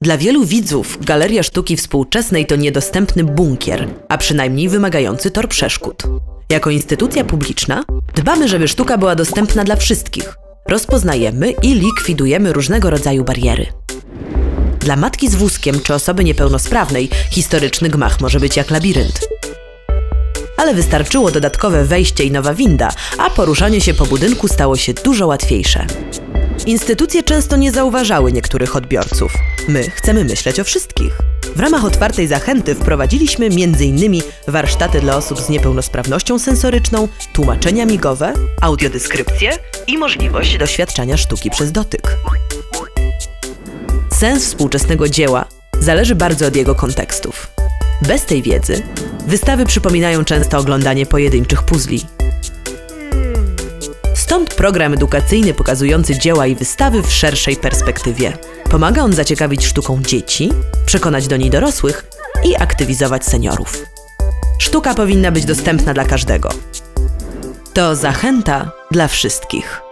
Dla wielu widzów Galeria Sztuki Współczesnej to niedostępny bunkier, a przynajmniej wymagający tor przeszkód. Jako instytucja publiczna dbamy, żeby sztuka była dostępna dla wszystkich. Rozpoznajemy i likwidujemy różnego rodzaju bariery. Dla matki z wózkiem czy osoby niepełnosprawnej historyczny gmach może być jak labirynt. Ale wystarczyło dodatkowe wejście i nowa winda, a poruszanie się po budynku stało się dużo łatwiejsze. Instytucje często nie zauważały niektórych odbiorców. My chcemy myśleć o wszystkich. W ramach otwartej zachęty wprowadziliśmy m.in. warsztaty dla osób z niepełnosprawnością sensoryczną, tłumaczenia migowe, audiodeskrypcję i możliwość doświadczania sztuki przez dotyk. Sens współczesnego dzieła zależy bardzo od jego kontekstów. Bez tej wiedzy wystawy przypominają często oglądanie pojedynczych puzli. Stąd program edukacyjny pokazujący dzieła i wystawy w szerszej perspektywie. Pomaga on zaciekawić sztuką dzieci, przekonać do niej dorosłych i aktywizować seniorów. Sztuka powinna być dostępna dla każdego. To zachęta dla wszystkich.